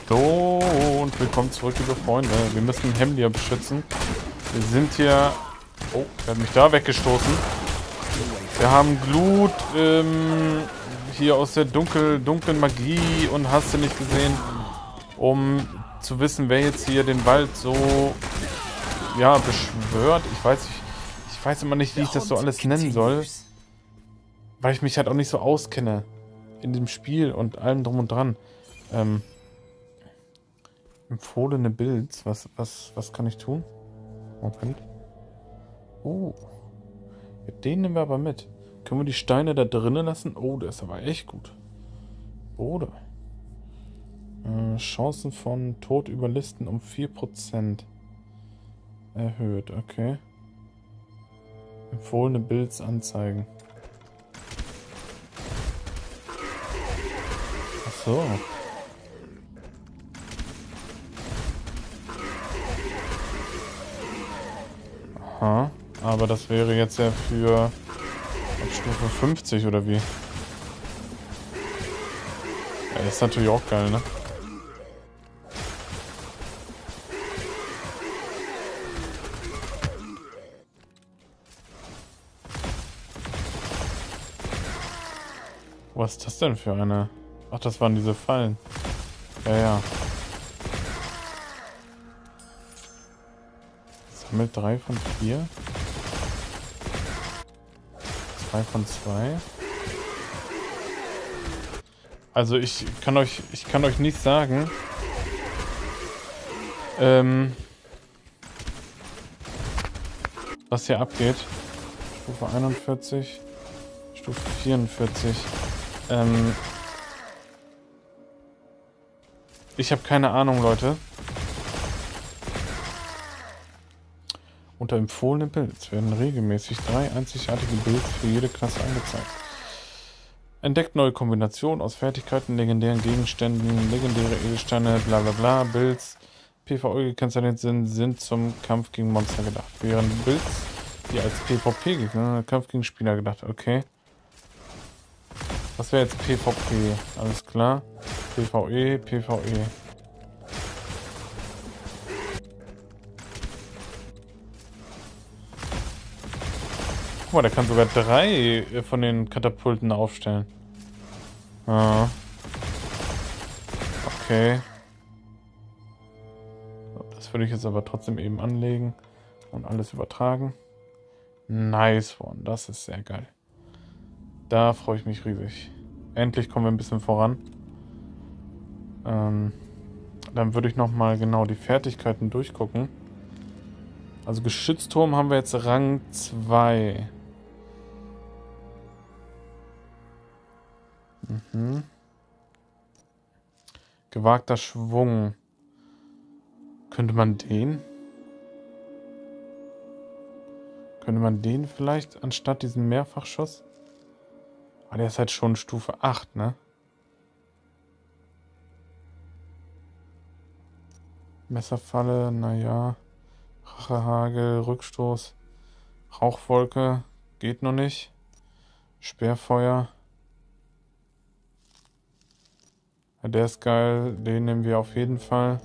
Hallo und willkommen zurück, liebe Freunde. Wir müssen Hemlia beschützen. Wir sind hier... Oh, er hat mich da weggestoßen. Wir haben Glut hier aus der dunklen Magie und hast du nicht gesehen, um zu wissen, wer jetzt hier den Wald so ja beschwört. Ich weiß immer nicht, wie ich das so alles nennen soll, weil ich mich halt auch nicht so auskenne in dem Spiel und allem drum und dran. Empfohlene Builds. Was kann ich tun? Moment. Oh. Ja, den nehmen wir aber mit. Können wir die Steine da drinnen lassen? Oh, der ist aber echt gut. Oder? Chancen von Tod überlisten um 4% erhöht. Okay. Empfohlene Builds anzeigen. Ach so. Aha. Aber das wäre jetzt ja für ab Stufe 50 oder wie? Ja, das ist natürlich auch geil, ne? Was ist das denn für eine? Ach, das waren diese Fallen. Ja, ja. Sammelt 3 von 4. 2 von 2. Also ich kann euch nicht sagen, was hier abgeht. Stufe 41, Stufe 44. Ich habe keine Ahnung, Leute. Unter empfohlene Builds werden regelmäßig 3 einzigartige Builds für jede Klasse angezeigt. Entdeckt neue Kombinationen aus Fertigkeiten, legendären Gegenständen, legendäre Edelsteine, bla bla bla. Builds, PvE gekennzeichnet sind zum Kampf gegen Monster gedacht. Während Builds, die als PvP-Gegner, Kampf gegen Spieler gedacht. Okay. Was wäre jetzt PvP? Alles klar. PvE, PvE. Guck mal, der kann sogar 3 von den Katapulten aufstellen. Ah. Okay. Das würde ich jetzt aber trotzdem eben anlegen und alles übertragen. Nice one, das ist sehr geil. Da freue ich mich riesig. Endlich kommen wir ein bisschen voran. Dann würde ich nochmal genau die Fertigkeiten durchgucken. Also Geschützturm haben wir jetzt Rang 2. Mhm. Gewagter Schwung. Könnte man den vielleicht anstatt diesen Mehrfachschuss? Aber der ist halt schon Stufe 8, ne? Messerfalle, naja. Rachehagel, Rückstoß. Rauchwolke. Geht noch nicht. Sperrfeuer. Ja, der ist geil. Den nehmen wir auf jeden Fall.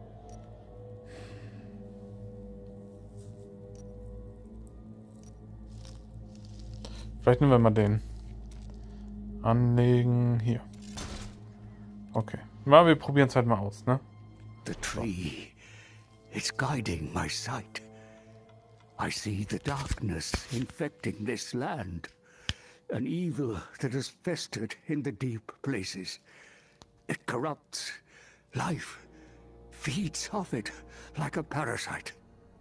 Vielleicht nehmen wir mal den. Anlegen. Hier. Okay. Na, wir probieren es halt mal aus, ne? The tree is guiding my sight. I see the darkness infecting this land. An evil that has festered in the deep places. It corrupts life, feeds off it like a parasite.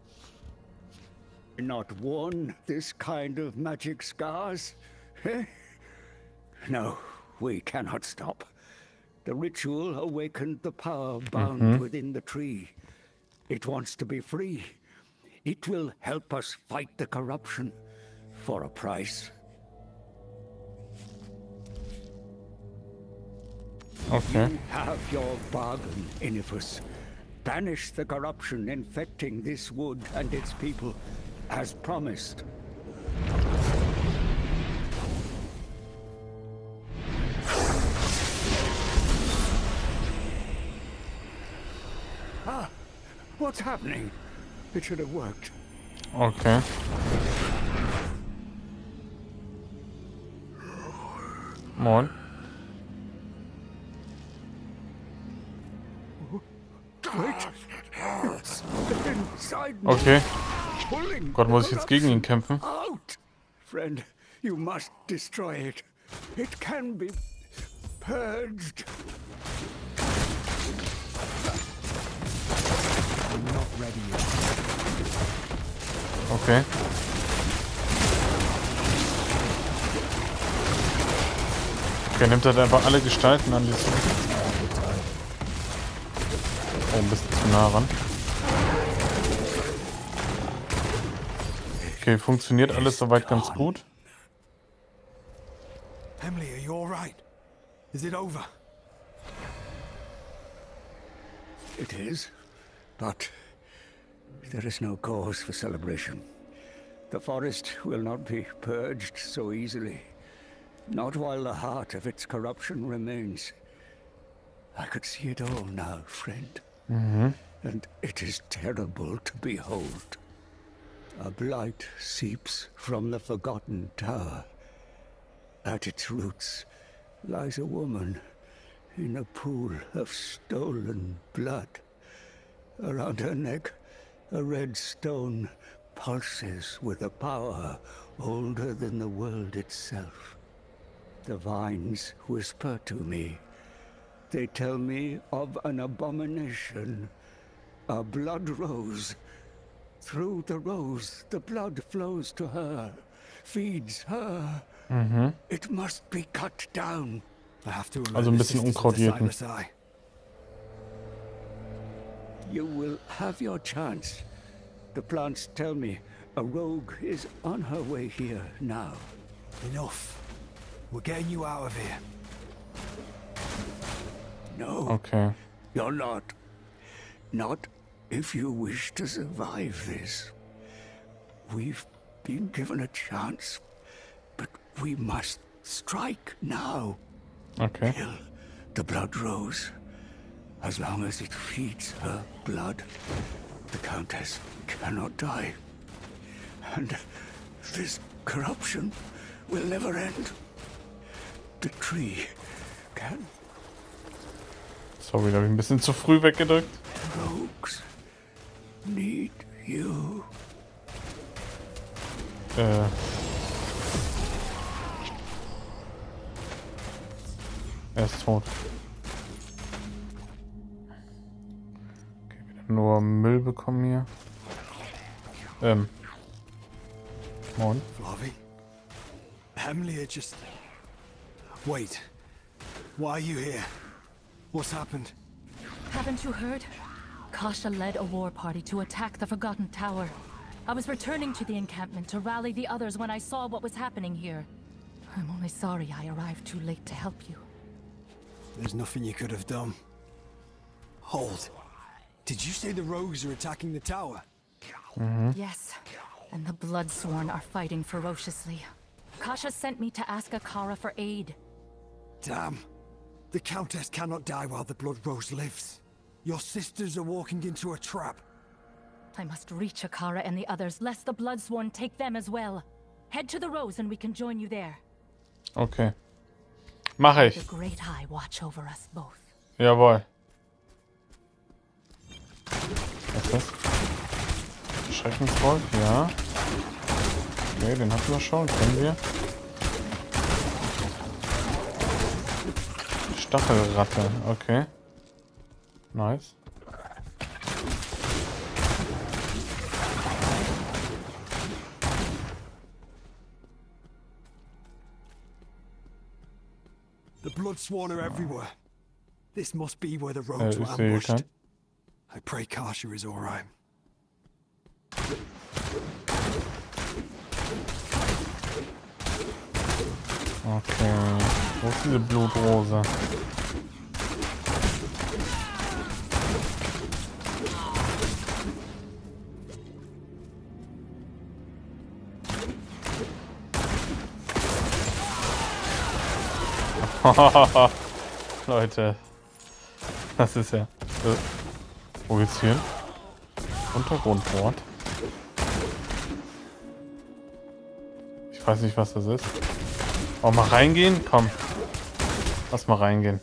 Not worn this kind of magic scars? Eh? No, we cannot stop. The ritual awakened the power bound within the tree. It wants to be free. It will help us fight the corruption for a price. Okay. You have your bargain, Inifus. Banish the corruption infecting this wood and its people, as promised. What's happening? It should have worked. Okay. Moin. Wait. It's inside me. Okay. Pulling Gott, muss ich jetzt gegen ihn kämpfen? out. Friend, you must destroy it. It can be purged. I'm not ready yet. Okay. Okay, nimmt halt einfach alle Gestalten an, die es... Oh, ein bisschen zu nah ran. Okay, funktioniert alles soweit ganz gut. Emily, are you all right? Is it over? It is, but there is no cause for celebration. The forest will not be purged so easily. Not while the heart of its corruption remains. I could see it all now, friend. And it is terrible to behold. A blight seeps from the forgotten tower. At its roots lies a woman in a pool of stolen blood. Around her neck, a red stone pulses with a power older than the world itself. The vines whisper to me. They tell me of an abomination, a blood rose. Through the rose, the blood flows to her, feeds her. It must be cut down. I have to Also ein bisschen Unkraut jäten. You will have your chance. The plants tell me a rogue is on her way here now. Enough. We're getting you out of here. No, Okay. you're not. Not if you wish to survive this. We've been given a chance, but we must strike now. Okay. Kill the blood rose. As long as it feeds her blood, the Countess cannot die. And this corruption will never end. The tree can... Sorry, da habe ich ein bisschen zu früh weggedrückt. Rogues need you. Er ist tot. Okay, wieder nur Müll bekommen hier. Moin. Flavi? Emily just... Wait. Why are you here? What's happened? Haven't you heard? Kasha led a war party to attack the Forgotten Tower. I was returning to the encampment to rally the others when I saw what was happening here. I'm only sorry I arrived too late to help you. There's nothing you could have done. Hold. Did you say the rogues are attacking the tower? Yes, and the Bloodsworn are fighting ferociously. Kasha sent me to ask Akara for aid. Damn. The Countess cannot die while the Blood Rose lives. Your sisters are walking into a trap. I must reach Akara and the others, lest the Bloodsworn take them as well. Head to the Rose and we can join you there. Okay. Mache ich. The Great Eye watch over us both. Jawohl. Was ist das? Schreckenswolf, ja. Okay, den hatten wir schon, kennen wir. Stachelratte, okay. Nice. The Bloodsworn are everywhere. This must be where the rogues were Ich sehe ambushed. keinen. I pray Kasha is alright. Okay. Wo ist diese Blutrose? Leute. Das ist ja... Wo geht's hier hin? Untergrundbord. Ich weiß nicht, was das ist. Auch mal reingehen? Komm. Lass mal reingehen.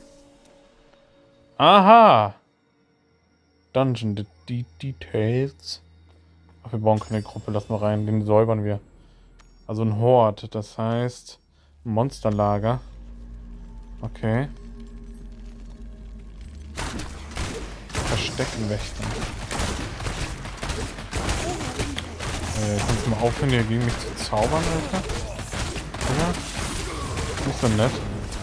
Aha! Dungeon Details. Ach, wir bauen keine Gruppe. Lass mal rein. Den säubern wir. Also ein Hort. Das heißt Monsterlager. Okay. Verstecken wächten. Kannst du mal aufhören, hier gegen mich zu zaubern, Alter? Ja. Nicht so nett.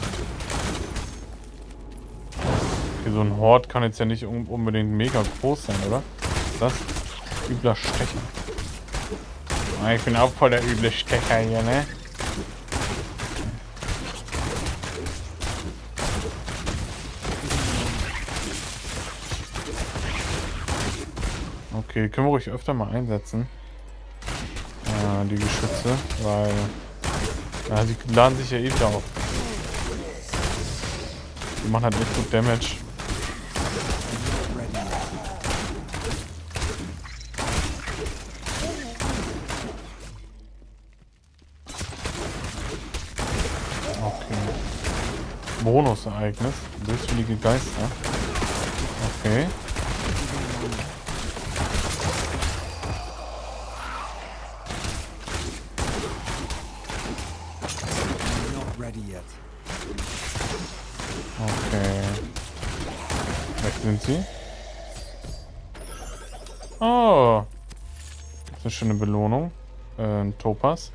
Okay, so ein Hort kann jetzt ja nicht unbedingt mega groß sein, oder? Was ist das? Übler Stecher. Ah, ich bin auch voll der üble Stecher hier, ne? Okay, können wir ruhig öfter mal einsetzen. Die Geschütze, weil sie laden sich ja eh wieder auf. Die machen halt echt gut Damage. Okay. Bonusereignis. Böswillige Geister. Okay. Okay. Weg sind sie. Oh. Das ist eine schöne Belohnung. Ein Topaz.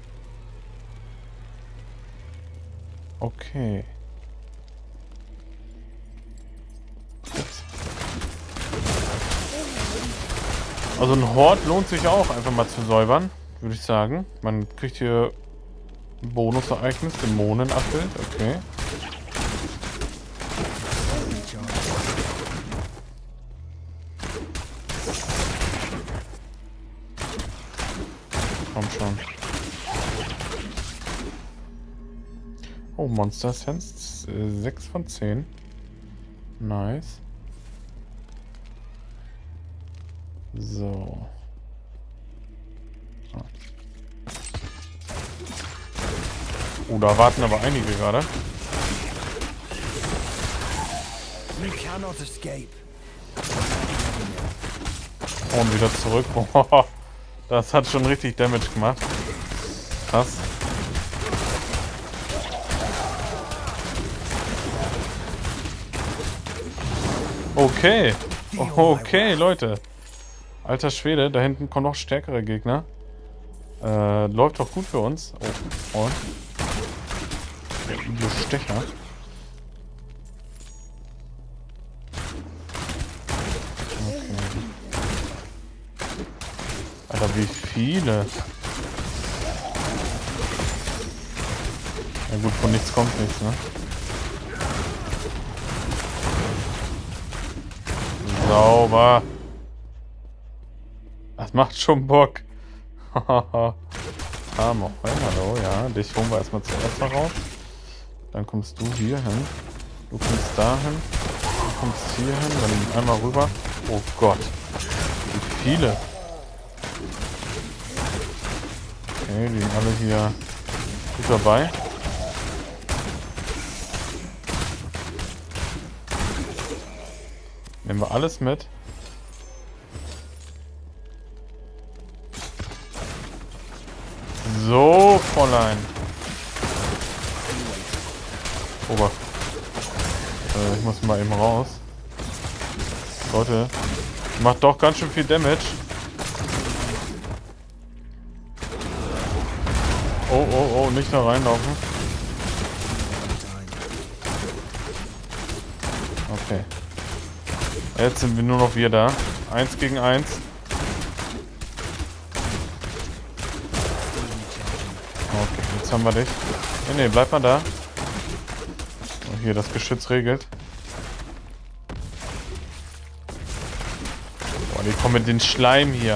Okay. Also ein Hort lohnt sich auch einfach mal zu säubern, würde ich sagen. Man kriegt hier ein Bonusereignis, Dämonenabbild, okay. Komm schon. Oh, Monster Sense 6 von 10. Nice. So. Oh, da warten aber einige gerade. Und wieder zurück. Boah, das hat schon richtig Damage gemacht. Krass. Okay. Okay, Leute. Alter Schwede, da hinten kommen noch stärkere Gegner. Läuft doch gut für uns. Oh, und? Der Stecher. Okay. Alter, wie viele? Ja gut, von nichts kommt nichts, ne? Sauber. Das macht schon Bock. Hahaha. Hallo, ja. Dich holen wir erstmal zuerst mal raus. Dann kommst du hier hin. Du kommst da hin. Du kommst hier hin. Dann einmal rüber. Oh Gott. Wie viele. Okay, die sind alle hier gut dabei. Nehmen wir alles mit. So, Fräulein. Ober. Ich muss mal eben raus. Leute, macht doch ganz schön viel Damage. Oh, oh, oh, nicht da reinlaufen. Okay. Jetzt sind wir nur noch wir da. 1 gegen 1. Okay, jetzt haben wir dich. Nee, bleib mal da. Und hier, das Geschütz regelt. Boah, die kommen mit den Schleim hier.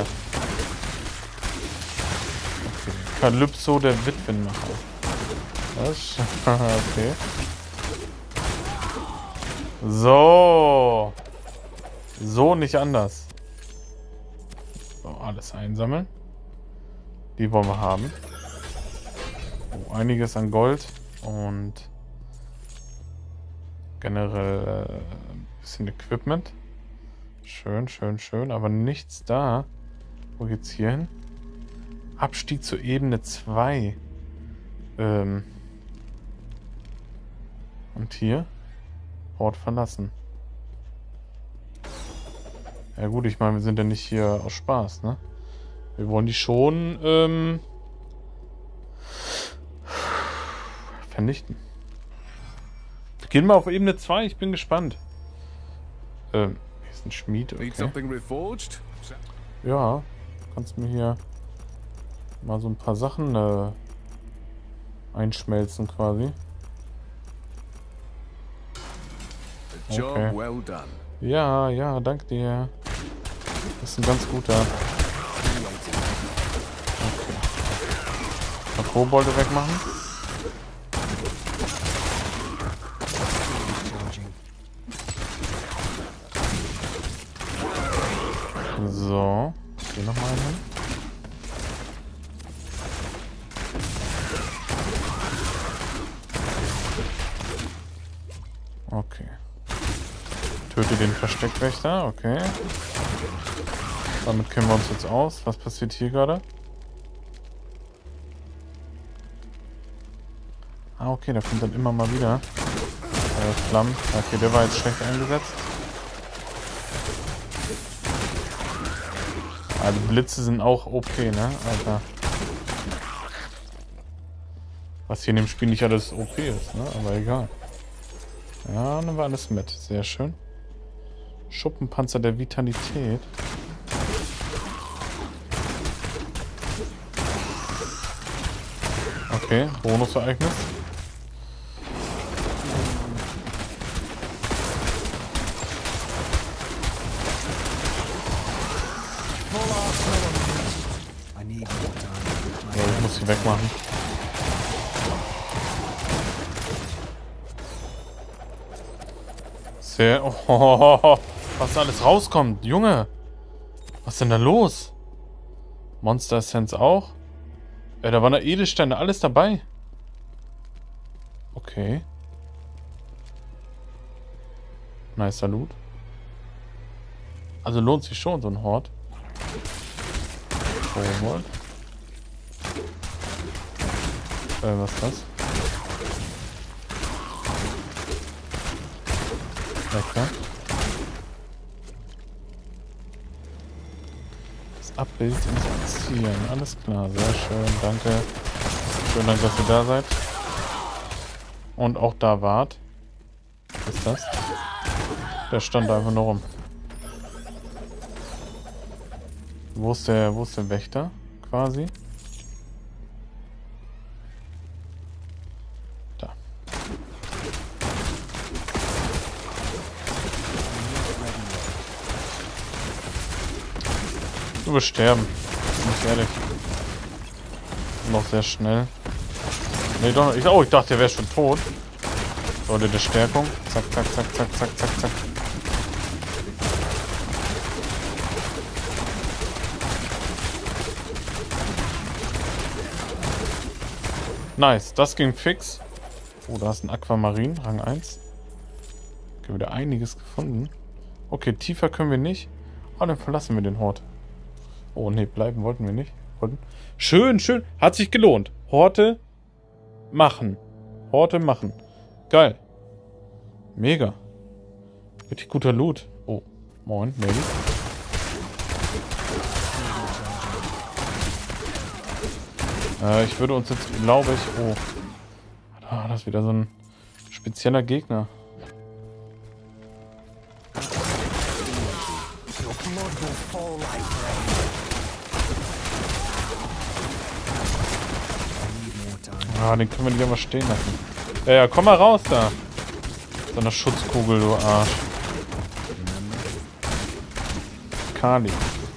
Okay. Kalypso, der Witwenmacher. Was? Okay. So. So nicht anders. So, alles einsammeln. Die wollen wir haben. Oh, einiges an Gold und generell ein bisschen Equipment. Schön, schön, schön. Aber nichts da. Wo geht's hier hin? Abstieg zur Ebene 2. Und hier? Ort verlassen. Ja gut, ich meine, wir sind ja nicht hier aus Spaß, ne? Wir wollen die schon vernichten. Wir gehen mal auf Ebene 2, ich bin gespannt. Hier ist ein Schmied, okay. Ja, du kannst mir hier mal so ein paar Sachen einschmelzen quasi. Okay. Ja, ja, danke dir. Das ist ein ganz guter. Okay. Mal Kobolde wegmachen. So. Hier nochmal hin. Okay. Töte den Versteckwächter, okay. Damit kennen wir uns jetzt aus. Was passiert hier gerade? Ah, okay, da kommt dann immer mal wieder Flammen. Okay, der war jetzt schlecht eingesetzt. Ah, die Blitze sind auch OP, ne? Alter. Was hier in dem Spiel nicht alles OP ist, ne? Aber egal. Ja, dann war alles mit. Sehr schön. Schuppenpanzer der Vitalität. Okay, Bonusereignis. Ja, ich muss sie wegmachen. Sehr... Oh, was alles rauskommt. Junge! Was ist denn da los? Monster Essenz auch? Da waren da Edelsteine, alles dabei. Okay. Nicer Loot. Also lohnt sich schon so ein Hort. Kobold. Was ist das? Lecker. Das Abbild inspizieren. Alles klar, sehr schön, danke. Schön, danke, dass ihr da seid. Und auch da wart. Was ist das? Der stand da einfach nur rum. Wo ist der Wächter quasi? Da. Du wirst sterben. Bin ich ehrlich. Noch sehr schnell. Nee, doch. Ich dachte, der wäre schon tot. So, der Stärkung. Zack, zack, zack, zack, zack, zack, zack. Nice, das ging fix. Oh, da ist ein Aquamarin, Rang 1. Okay, wieder einiges gefunden. Okay, tiefer können wir nicht. Aber dann verlassen wir den Hort. Oh, ne, bleiben wollten wir nicht. Schön, schön. Hat sich gelohnt. Horte machen. Horte machen. Geil. Mega. Richtig guter Loot. Oh, moin, maybe. Ich würde uns jetzt, glaube ich... Oh. Das ist wieder so ein spezieller Gegner. Den können wir nicht einfach stehen lassen. Ja, komm mal raus da. So eine Schutzkugel, du Arsch. Kali.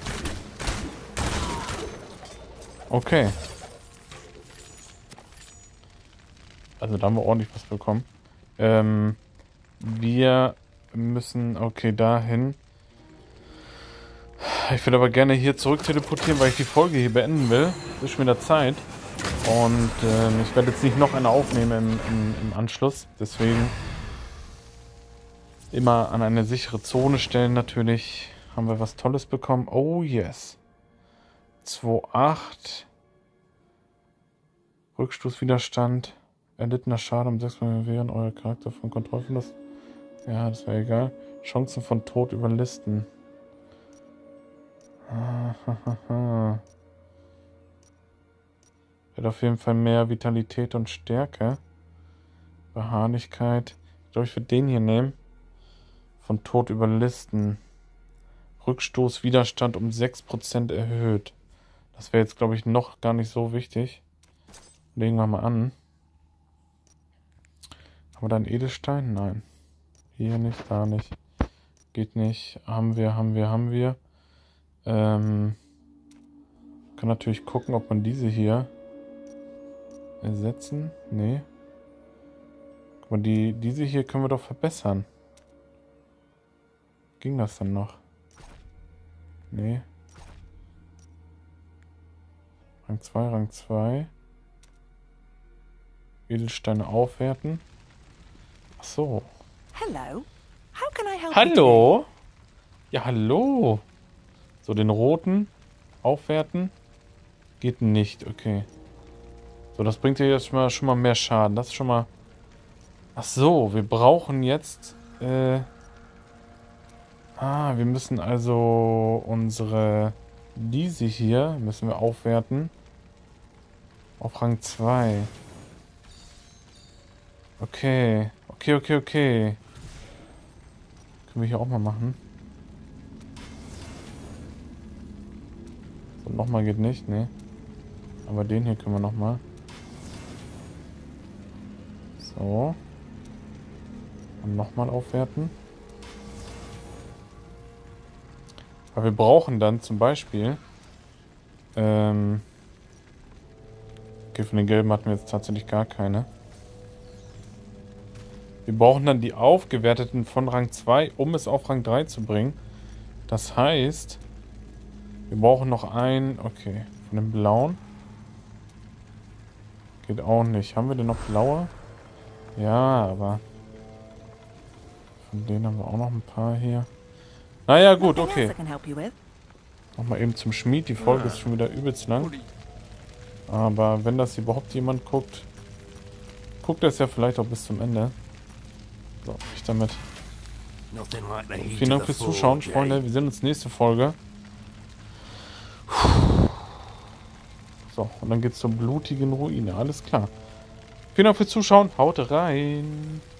Okay. Also da haben wir ordentlich was bekommen. Wir müssen, okay, dahin. Ich würde aber gerne hier zurück teleportieren, weil ich die Folge hier beenden will. Ist schon wieder Zeit. Und ich werde jetzt nicht noch eine aufnehmen im Anschluss. Deswegen immer an eine sichere Zone stellen natürlich. Haben wir was Tolles bekommen. Oh yes. 2,8. Rückstoßwiderstand. Erlittener Schaden um 6 Mal während euer Charakter von Kontrollverlust. Ja, das wäre egal. Chancen von Tod überlisten. Wird auf jeden Fall mehr Vitalität und Stärke. Beharrlichkeit. Ich glaube, ich würde den hier nehmen. Von Tod überlisten. Rückstoßwiderstand um 6% erhöht. Das wäre jetzt, glaube ich, noch gar nicht so wichtig. Legen wir mal an. Haben wir da einen Edelstein? Nein. Hier nicht, da nicht. Geht nicht. Haben wir. Kann natürlich gucken, ob man diese hier ersetzen. Nee. Guck mal, diese hier können wir doch verbessern. Ging das dann noch? Nee. Rang 2, Rang 2. Edelsteine aufwerten. Ach so. Hello. How can I help you? Hallo? Ja, hallo. So, den roten aufwerten. Geht nicht, okay. So, das bringt ja jetzt schon mal mehr Schaden. Das ist schon mal... Ach so, wir brauchen jetzt... wir müssen also unsere... Diese hier müssen wir aufwerten. Auf Rang 2. Okay. Okay. Können wir hier auch mal machen. So, nochmal geht nicht, ne? Aber den hier können wir nochmal. So. Und nochmal aufwerten. Aber wir brauchen dann zum Beispiel... Okay, von den gelben hatten wir jetzt tatsächlich gar keine. Wir brauchen dann die aufgewerteten von Rang 2, um es auf Rang 3 zu bringen. Das heißt, wir brauchen noch einen... Okay, von dem blauen. Geht auch nicht. Haben wir denn noch blaue? Ja, aber... Von denen haben wir auch noch ein paar hier. Naja, gut, okay. Nochmal eben zum Schmied. Die Folge ist schon wieder übelst lang. Aber wenn das überhaupt jemand guckt, guckt es ja vielleicht auch bis zum Ende. So, ich damit. Vielen Dank fürs Zuschauen, Freunde. Wir sehen uns nächste Folge. So, und dann geht's zur blutigen Ruine. Alles klar. Vielen Dank fürs Zuschauen. Haut rein.